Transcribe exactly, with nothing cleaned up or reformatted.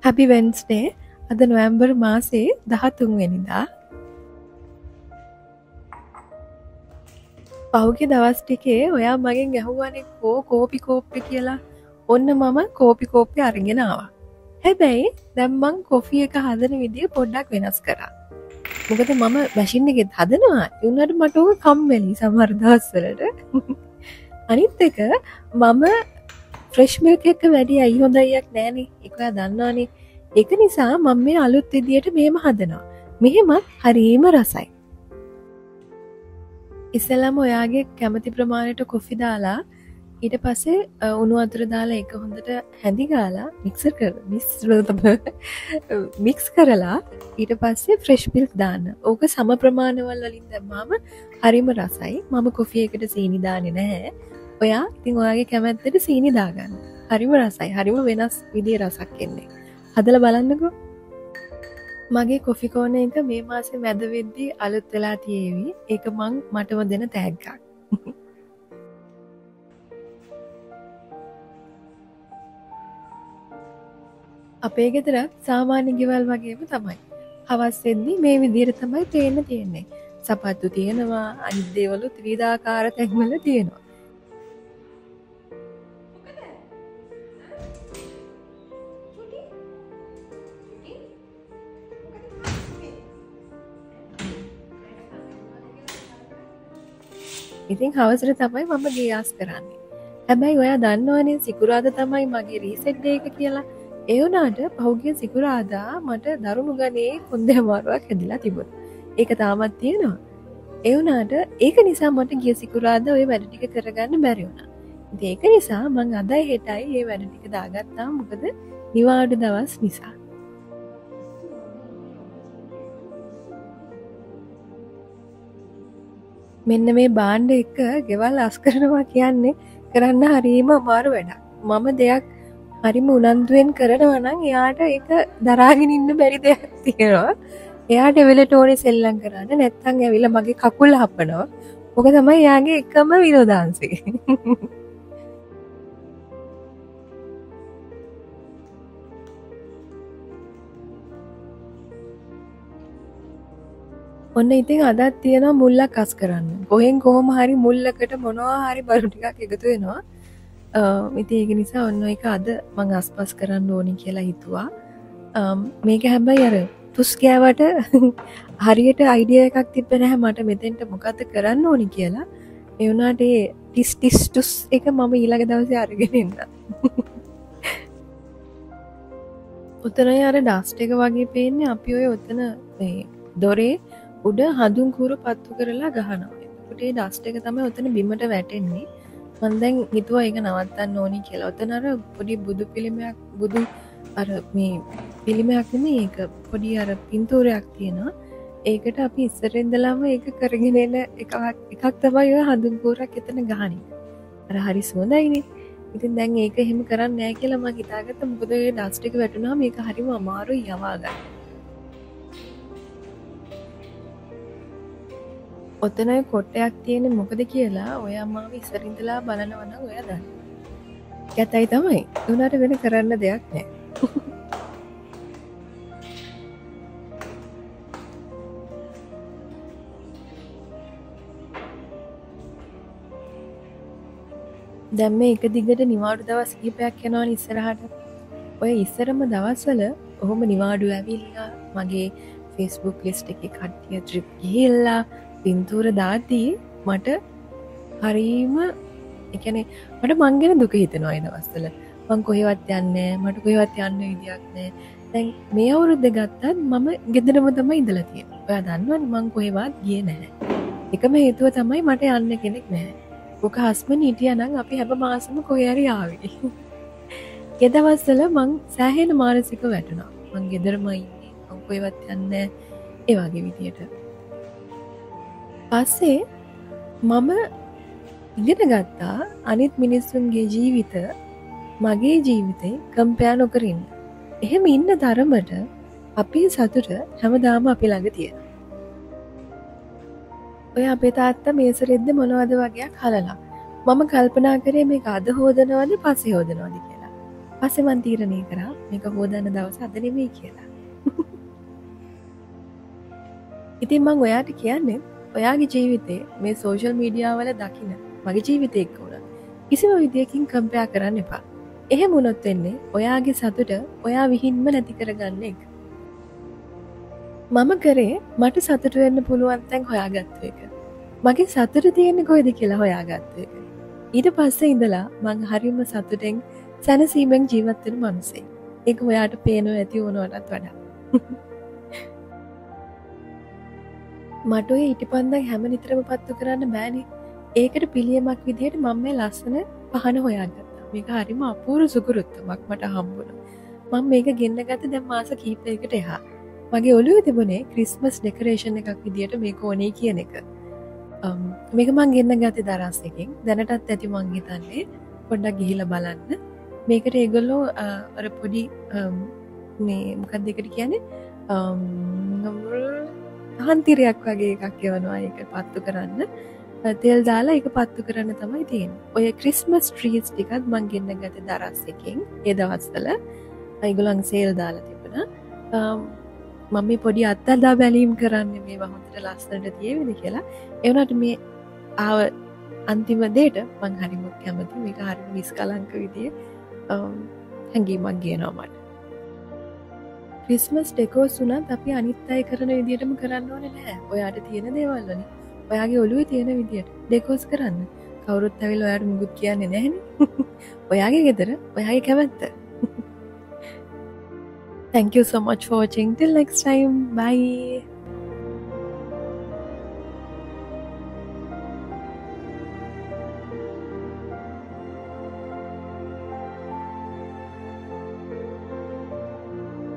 Happy Wednesday. අද නොවැම්බර් මාසේ දහතුන් වෙනිදා. පහුගිය දවස් ටිකේ ඔයා මගෙන් ඇහුවානේ කෝ කෝපි කෝප්පේ කියලා. ඔන්න මම කෝපි කෝප්පේ අරගෙන ආවා. හැබැයි දැන් මං කොෆි එක හදන විදිය පොඩ්ඩක් වෙනස් කරා. මොකද මම මැෂින් එකෙත් හදනවා. ඒ වුණාට මට ඕක කම්මැලි සමහර දවස්වලට. අනිත් එක මම ෆ්‍රෙෂ් මිල්ක් එක වැඩි ඇයි හොඳයියක් නෑනේ. ඒක ඔයා දන්නවනේ. ඒක නිසා මම මේ අලුත් විදියට මෙහෙම හදනවා. මෙහෙමත් හරිම රසයි. ඉස්සෙල්ලාම ඔයාගේ කැමති ප්‍රමාණයට කොෆි දාලා ඊට පස්සේ උණු වතුර දාලා ඒක හොඳට හැඳි ගාලා මික්සර් කරලා මික්ස් කරලා ඊට පස්සේ ෆ්‍රෙෂ් මිල්ක් දාන්න. ඕක සම ප්‍රමාණවල වලින් දැම්මම හරිම රසයි. මම කොෆි එකට සීනි දාන්නේ නැහැ. ඔයා ඉතින් ඔයාගේ කැමැත්තට සීනි දාගන්න. හරිම රසයි. හරිම වෙනස් විදිහේ රසක් එන්නේ. හදලා බලන්නකෝ. මගේ කොෆි කෝන එක මේ මාසේ මැද වෙද්දී අලුත් වෙලා තියෙවි. ඒක මං මටම දෙන තෑග්ගක්. අපේ ගෙදරත් සාමාන්‍ය ගෙවල් වගේම තමයි. හවස් වෙද්දී මේ විදිහට තමයි පේන්න තියෙන්නේ. සපත්තු තියෙනවා, අනිත් දේවලුත් විවිධාකාර තැන්වල තියෙනවා. ඉතින් හවසට තමයි මම ගියාස් කරන්නේ. හැබැයි ඔයා දන්නවනේ සිකුරාදා තමයි මගේ රීසෙට් ඩේ එක කියලා. ඒ වුණාට පහුගිය සිකුරාදා මට දරුණු ගණේ කොන්දේ අමාරුවක් හැදිලා තිබුණා. ඒක තාමත් තියෙනවා. ඒ වුණාට ඒක නිසා මට ගිය සිකුරාදා ওই වැඩ ටික කරගන්න බැරි වුණා. ඉතින් ඒක නිසා මං අදයි හෙටයි මේ වැඩ ටික දාගත්තා. මොකද නිවාඩු දවස් නිසා. මෙන්න මේ බාණ්ඩ එක ගෙවල් අස් කරනවා කියන්නේ කරන්න හරිම අමාරු වැඩක්. මම දෙයක් හරිම උනන්දුවෙන් කරනවා නම් එයාට ඒක දරාගෙන ඉන්න බැරි දෙයක් තියෙනවා. එයාට වෙලට ඕනේ සෙල්ලම් කරන්න නැත්නම් ඇවිල්ලා මගේ කකුල් හපනවා. ඔක තමයි එයාගේ එකම විනෝදාංශය. ඔන්න ඉතින් අදත් තියෙනවා මුල්ලක් අස් කරන්න. කොහෙන් කොහොම හරි මුල්ලකට මොනවා හරි බරු ටිකක් එකතු වෙනවා. ඉතින් ඒක නිසා ඔන්න ඒක අද මං අස්පස් කරන්න ඕනි කියලා හිතුවා. මේක හැබැයි අර තුස් ගෑවට හරියට අයිඩියා එකක් තිබ්බ නැහැ මට මෙතෙන්ට මොකද කරන්න ඕනි කියලා. ඒ වුණාට ඒ ටිස් ටිස් ටුස් එක මම ඊළඟ දවසේ අරගෙන එන්න. උතනයි අර ඩස්ට් එක වගේ පේන්නේ අපි ඔය උතන මේ දොරේ උඩ හඳුන් කූරු පත්තු කරලා ගහනවා. ඒකට ඒ ඩස්ට් එක තමයි උතන බිමට වැටෙන්නේ. මම දැන් හිතුවා ඒක නවත්තන්න ඕනි කියලා. උතන අර පොඩි බුදු පිළිමයක් බුදු අර මේ පිළිමයක් නෙමෙයි ඒක පොඩි අර පින්තූරයක් තියෙනවා. ඒකට අපි ඉස්සර ඉඳලාම ඒක කරගෙන එන එකක් එකක් තමයි ඔය හඳුන් කූරක් එතන ගහන්නේ. අර හරි සුවඳයිනේ. ඉතින් දැන් ඒක එහෙම කරන්නේ නැහැ කියලා මම හිතාගත්තා. මොකද ඒ ඩස්ට් එක වැටුණාම මේක හරිම අමාරුයි යවා ගන්න. ඔතන කොටයක් තියෙන මොකද කියලා ඔය අම්මාව ඉස්සර ඉඳලා බලනවා නම් ඔයා දන්න. කැතයි තමයි. උනාට වෙන කරන්න දෙයක් නැහැ. දැන් මේ එක දිගට නිවාඩු දවස් කිහිපයක් යනවනේ ඉස්සරහට. ඔය ඉස්සරම දවස්වල ඔහොම නිවාඩු ඇවිල්ලා මගේ Facebook list එකේ කට්ටිය trip ගිහිල්ලා පින්තූර දාද්දී මට හරීම ඒ කියන්නේ මට මං ගැන දුක හිතෙනවා ඒ දවස්වල. මං කොහෙවත් යන්නේ නැහැ. මට කොහෙවත් යන්න විදියක් නැහැ. දැන් මේ අවුරුද්ද ගත්තත් මම ගෙදරම තමයි ඉඳලා තියෙන්නේ. ඔයා දන්නවනේ මං කොහෙවත් ගියේ නැහැ. එකම හේතුව තමයි මට යන්න කෙනෙක් නැහැ. ඔක හස්බන්ඩ් හිටියා නම් අපි හැම මාසෙම කොහේ හරි ආවේ. ඒ දවස්වල මං සෑහෙන මානසික වැටුණා. මං ගෙදරම ඉන්නේ. මං කොහෙවත් යන්නේ නැහැ. ඒ වගේ විදියට. පස්සේ මම ඉගෙන ගත්තා අනිත් මිනිස්සුන්ගේ ජීවිත මගේ ජීවිතේ කම්පෙයාර් නොකර ඉන්න. එහෙම ඉන්න තරමට අපේ සතුට හැමදාම අපි ළඟ තියෙනවා. ඔය අපේ තාත්තා මේසරෙද්ද මොනවද වගේක් හලලා. මම කල්පනා කරේ මේක අද හොදනවද පස්සේ හොදනවද කියලා. පස්සේ මං තීරණය කරා මේක හොදන්න දවස අද නෙමෙයි කියලා. ඉතින් මං ඔයාට කියන්නේ ඔයාගේ ජීවිතේ මේ සෝෂල් මීඩියා වල දකින්න මගේ ජීවිතේ එක්ක උනා කිසිම විදියකින් කම්පෙයාර් කරන්න එපා. එහෙම වුණොත් වෙන්නේ ඔයාගේ සතුට ඔයා විහිින්ම නැති කරගන්න එක. මම කරේ මට සතුට වෙන්න පුළුවන් තැන් හොයාගත්තු එක. මගේ සතුට තියෙන්නේ කොහෙද කියලා හොයාගත්තු එක. ඊට පස්සේ ඉඳලා මං හරියම සතුටෙන් සැනසීමෙන් ජීවත් වෙන මිනිසෙක්. ඒක ඔයාට පේනව ඇති වුණාටත් වඩා. මට ඔය ඊටපන්දන් හැම නිතරම පත්තු කරන්න බෑනේ. ඒකට පිළියමක් විදිහට මම මේ ලස්සන පහන හොයාගත්තා. මේක හරිම අපූර්ව සුකුරුත්තමක් මට හම්බුණා. මම මේක ගෙන්න ගත්ත දැන් මාස කිහිපයකට එහා. මගේ ඔළුවේ තිබුණේ ක්‍රිස්මස් ඩෙකොරේෂන් එකක් විදිහට මේක ඕනේ කියන එක. මේක මං ගෙන්න ගත්තේ දරස් එකෙන්. දැනටත් ඇති මං හිතන්නේ පොඩ්ඩක් ගිහිල්ලා බලන්න. මේකට ඒගොල්ලෝ අර පොඩි මේ මොකක්ද ඒකට කියන්නේ හන්තිරයක් වගේ එකක් එවනවා ඒක පත්තු කරන්න. තෙල් දාලා ඒක පත්තු කරන්න තමයි තියෙන්නේ. ඔය ක්‍රිස්මස් ට්‍රීස් ටිකත් මං ගෙන්න ගත්තේ දරස් එකෙන්. ඒ දවස්වල ඒගොල්ලන් සේල් දාලා තිබුණා. මම මේ පොඩි අත්දැකීම් බැලීම් කරන්නේ මේවා හොඳට ලස්සනට තියෙවිද කියලා. ඒ වුණාට මේ ආව අන්තිම දෙයට මං හරිම කැමති. මේක හරිම නිස්කලංක විදිය හැඟීමක් ගේනවා මට. ක්‍රිස්මස් ඩෙකෝස් උනත් අපි අනිත් අය කරන විදියටම කරන්න ඕනේ නැහැ. ඔයාට තියෙන දේවල් වලින් ඔයාගේ ඔළුවේ තියෙන විදියට ඩෙකෝස් කරන්න. කවුරුත් ඇවිල්ලා ඔයාට මුකුත් කියන්නේ නැහැනේ. ඔයාගේ ගෙදර ඔයාගේ කැමැත්ත. Thank you so much for watching. Till next time. Bye.